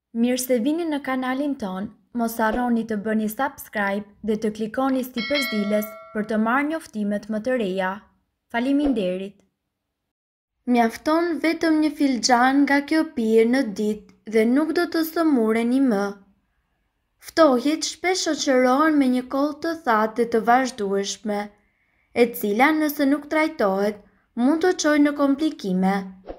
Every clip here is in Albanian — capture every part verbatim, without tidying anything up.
Mirë se vini në kanalin ton, mos harroni të bëni subscribe dhe të klikoni si përzdiles për të marrë njoftimet më të reja. Faleminderit. Mjafton vetëm një filxhan nga kjo pije në ditë dhe nuk do të sëmureni më. Ftohtit shpesh shoqërohen me një kollë të thatë dhe të vazhdueshme, e cila nëse nuk trajtohet mund të çojë në komplikime.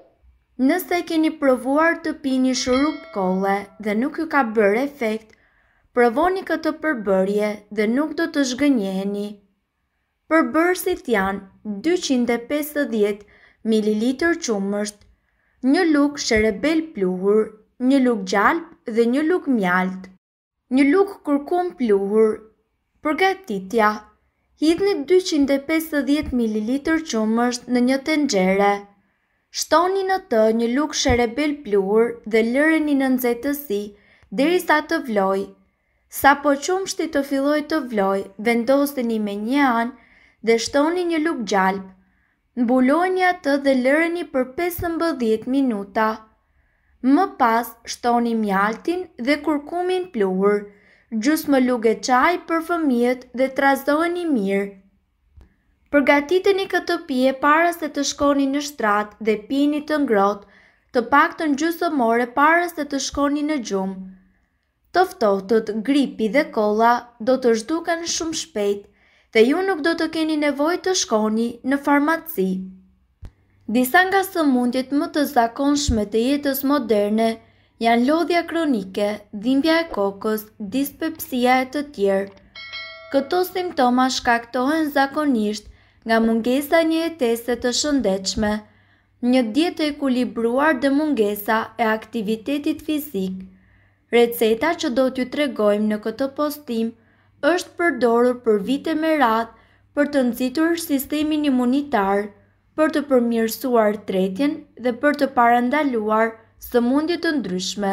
Nëse keni provuar të pini shurup kolle dhe nuk ju ka bërë efekt, provoni këtë përbërje dhe nuk do të zhgënjeheni. Përbërësit janë dyqind e pesëdhjetë mililitër qumësht, një lugë sherbele pluhur, një lugë gjalpe dhe një lugë mjalt, një lugë kurkum pluhur. Përgatitja: hidhni dyqind e pesëdhjetë mililitër qumësht në një tenxhere. Shtoni në të një lugë sherbele pluhur dhe lëreni në nxehtesi derisa të vlojë. Sapo qumështi të fillojë të vlojë, vendoseni me një anë dhe shtoni një lugë gjalpe. Mbulojeni atë dhe lëreni për pesëmbëdhjetë minuta. Më pas shtoni mjaltin dhe kurkumin pluhur, gjysmë luge çaji për fëmijët dhe trazojeni mirë. Përgatiteni këtë pije para se të shkoni në shtrat dhe pini të ngrohtë, të paktën gjysmë ore para se të shkoni në gjumë. Të ftohtët, gripi dhe kolla do të zhduken shumë shpejt dhe ju nuk do të keni nevojë të shkoni në farmaci. Disa nga sëmundjet më të zakonshme të jetës moderne janë lodhja kronike, dhimbja e kokës, dispepsia e të tjerë. Këto simptoma shkaktohen zakonisht nga mungesa e nxehtese të shëndetshme, një dietë e ekuilibruar dhe mungesa e aktivitetit fizik. Receta që do t'ju tregojmë në këtë postim është përdorur për vite me radhë për të nxitur sistemin imunitar, për të përmirësuar tretjen dhe për të parandaluar sëmundje të ndryshme.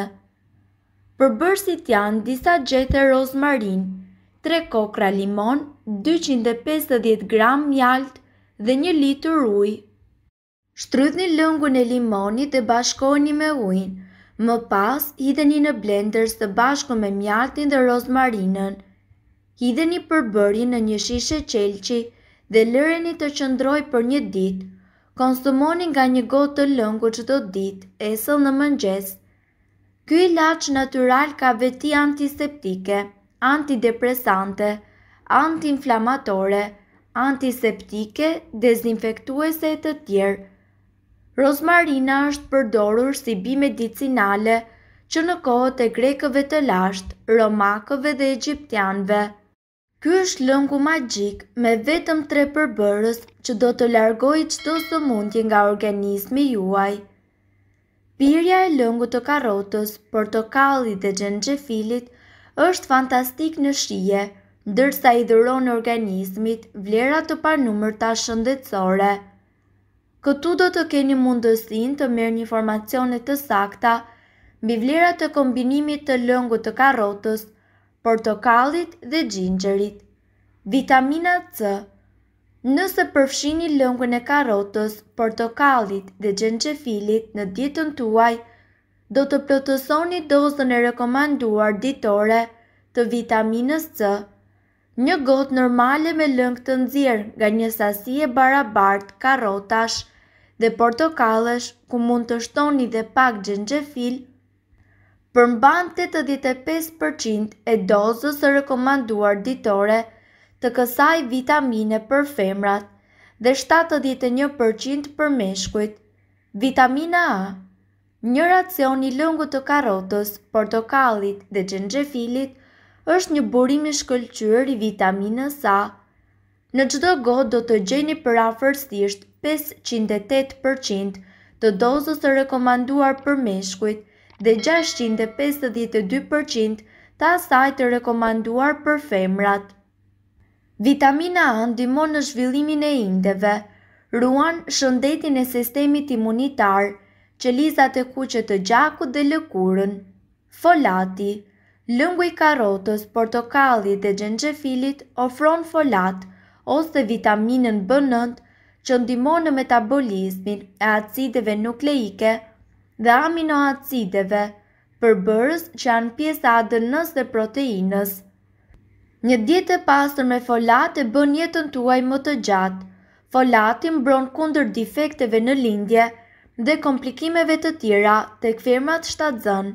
Përbërësit janë disa gjethe rozmarin, tre kokra limon, dyqind e pesëdhjetë gram mjalt dhe një litër ujë. Shtrydhni lëngun e limonit dhe bashkojeni me ujin. Më pas, hidheni në blender së bashku me mjaltin dhe rozmarinën. Hidheni përbërjen në një shishe qelçi dhe lëreni të qëndrojë për një ditë. Konsumoni nga një gotë të lëngut çdo ditë, esëll në mëngjes. Ky ilaç natyral ka veti antiseptike, antidepresante, antiinflamatore, antiseptike, dezinfektuese e të tjerë. Rozmarina është përdorur si bim medicinale që në kohët e grekëve të lashtë, romakëve dhe egjiptianëve. Ky është lëngu magjik me vetëm tre përbërës që do të largojë çdo sëmundje nga organizmi juaj. Pirja e lëngut të karrotës, portokallit dhe xhenxhefilit është fantastik në shije, ndërsa i dhuron organizmit vlera të panumërta shëndetësore. Këtu do të keni mundësinë të merrni informacione të sakta mbi vlerat e kombinimit të lëngut të karrotës, portokallit dhe xhinxherit. Vitamina C. Nëse përfshini lëngun e karrotës, portokallit dhe xhenxhefilit në dietën tuaj, do të plotësoni dozën e rekomanduar ditore të vitaminës C. Një gotë normale me lëng të nxjerrë nga një sasi e barabartë karrotash dhe portokallesh, ku mund të shtoni dhe pak xhenxhefil, përmban tetëdhjetë e pesë përqind e dozës së rekomanduar ditore të kësaj vitamine për femrat dhe shtatëdhjetë e një përqind për meshkujt. Vitamina A. Një racion i lëngut të karrotës, portokallit dhe xhenxhefilit është një burim i shkëlqyer i vitaminës A. Në çdo gotë do të gjeni përafërsisht pesëqind e tetë përqind të dozës së rekomanduar për meshkujt dhe gjashtëqind e pesëdhjetë e dy përqind të asaj të rekomanduar për femrat. Vitamina A ndihmon në zhvillimin e indeve, ruan shëndetin e sistemit imunitar, qelizat e kuqe të gjakut dhe lëkurën. Folati. Lëngu i karrotës, portokallit dhe xhenxhefilit ofron folat ose vitaminën B nëntë që ndihmon në metabolizmin e acideve nukleike dhe aminoacideve, përbërës që janë pjesa A D N-s dhe proteinës. Një dietë e pastër me folat e bën jetën tuaj më të gjatë. Folati mbron kundër defekteve në lindje dhe komplikimeve të tjera tek femrat shtatzën.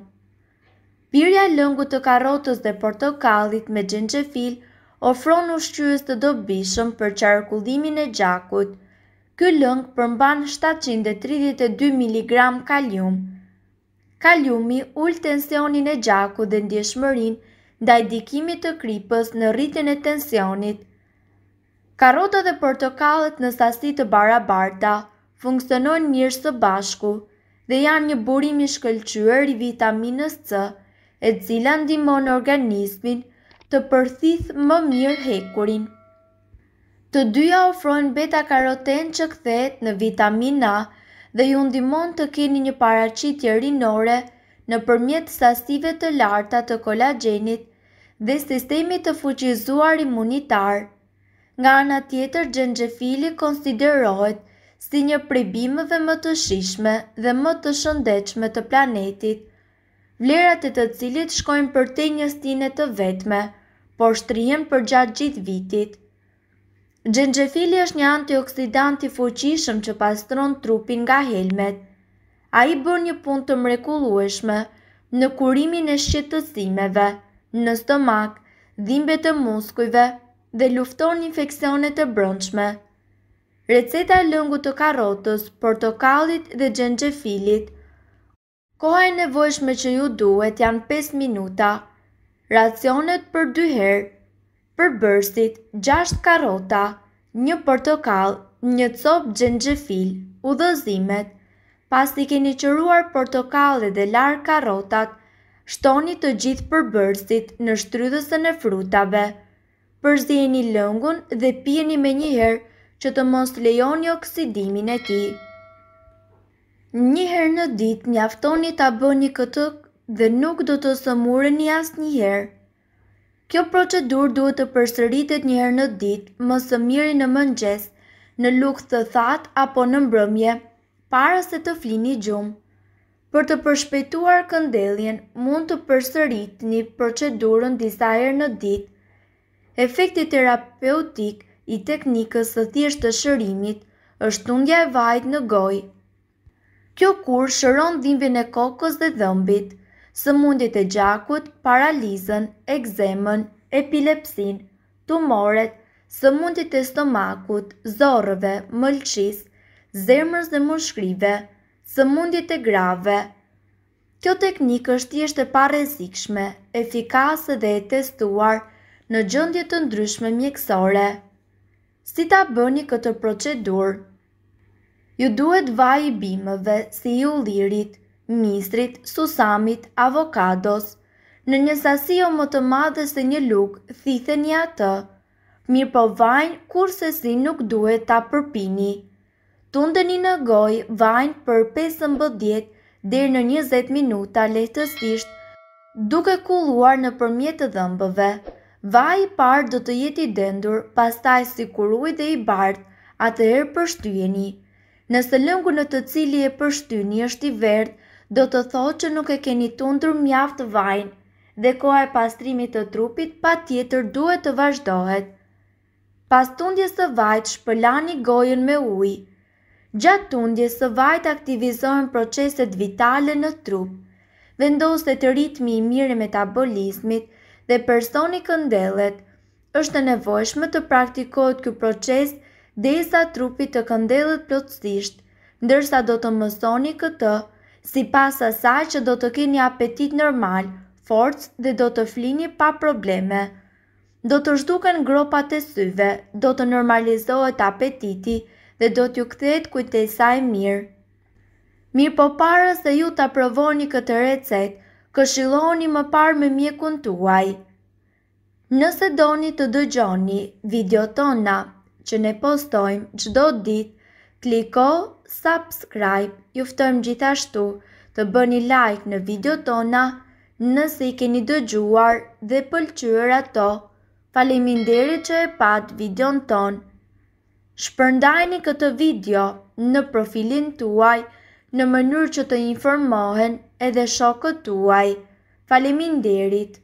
Pirja e lëngut të karrotës dhe portokallit me xhenxhefil ofron ushqyes të dobishëm për qarkullimin e gjakut. Ky lëng përmban shtatëqind e tridhjetë e dy miligram kalium. Kaliumi ul tensionin e gjakut dhe ndjeshmërinë ndaj dikimit të kripës në rritjen e tensionit. Karrota dhe portokallet në sasi të barabarta funksionojnë mirë së bashku dhe janë një burim i shkëlqyer i vitaminës C, e cila ndihmon organizmin të përthith më mirë hekurin. Të dyja ofrojnë beta-karoten që kthehet në vitaminë A dhe ju ndihmon të keni një paraqitje rinore nëpërmjet sasive të larta të kolagjenit dhe sistemit të fuqizuar imunitar. Nga ana tjetër, xhenxhefili konsiderohet si një prej bimëve më të shijshme dhe më të shëndetshme të planetit, vlerat e të cilit shkojnë përtej njëstine të vetme, por shtrihen përgjatë gjithë vitit. Xhenxhefili është një antioksidant i fuqishëm që pastron trupin nga helmet. Ai bën një punë të mrekullueshme në kurimin e shqetësimeve, në stomak, dhimbjet e muskujve dhe lufton infeksionet e brendshme. Receta e lëngut të karrotës, portokallit dhe xhenxhefilit. Koha e nevojshme që ju duhet janë pesë minuta. Racionet për dy herë. Përbërësit: gjashtë karrota, një portokall, një copë xhenxhefil. Udhëzimet: pasi keni qëruar portokallet dhe larë karrotat, shtoni të gjithë përbërësit në shtrydhësën e frutave. Përziheni lëngun dhe pijeni menjëherë që të mos lejoni oksidimin e tij. Një herë në ditë mjaftoni ta bëni këtë dhe nuk do të sëmureni asnjëherë. Kjo procedurë duhet të përsëritet një herë në ditë, më së miri në mëngjes, në lugë të thatë apo në mbrëmje, para se të flini gjumë. Për të përshpejtuar këndelljen, mund të përsëritni procedurën disa herë në ditë. Efekti terapeutik i teknikës së thjeshtë të shërimit është tundja e vajit në gojë. Kjo kur shëron dhimbjen e kokës dhe dhëmbit, sëmundjet e gjakut, paralizën, ekzemën, epilepsinë, tumoret, sëmundjet e stomakut, zorrëve, mëlçisë, zemrës dhe mushkrive, sëmundjet e grave. Kjo teknikë është thjesht e parrezikshme, efikase dhe e testuar në gjendje të ndryshme mjekësore. Si ta bëni këtë procedurë? Ju duhet vaj i bimëve si i ullirit, mistrit, susamit, avokados. Në një sasi jo më të madhe se një lugë, thitheni atë. Mirë po vajin kurse si nuk duhet ta përpini. Tundeni në gojë vajin për pesëmbëdhjetë deri në njëzet minuta lehtësisht, duke kulluar nëpërmjet të dhëmbëve. Vaji i parë do të jetë i dendur, pastaj si kur ujë dhe i bardhë, atëherë përshtyjeni. Nëse lëngu në të cili e përshtyni është i verdhë, do të thotë që nuk e keni tundur mjaft vajin dhe koha e pastrimit të trupit patjetër duhet të vazhdohet. Pas tundjes së vajit shpëlani gojën me ujë. Gjatë tundjes së vajit aktivizohen proceset vitale në trup. Vendoset ritmi i mirë i metabolizmit dhe personi këndellet. Është e nevojshme të praktikohet ky proces derisa trupi të këndellet plotësisht, ndërsa do të mësoni këtë, sipas asaj që do të keni apetit normal, forcë dhe do të flini pa probleme. Do të zhduken gropat e syve, do të normalizohet apetiti dhe do t'ju kthehet kujtesa e mirë. Mirë po para se ju ta provoni këtë recetë, këshilloni më parë me mjekun tuaj. Nëse doni të dëgjoni video tona që ne postojmë çdo ditë, kliko subscribe. Ju ftojmë gjithashtu të bëni like në video tona nëse i keni dëgjuar dhe pëlqyer ato. Faleminderit që e pat videon ton. Shpërndajni këtë video në profilin tuaj në mënyrë që të informohen edhe shokët tuaj. Faleminderit!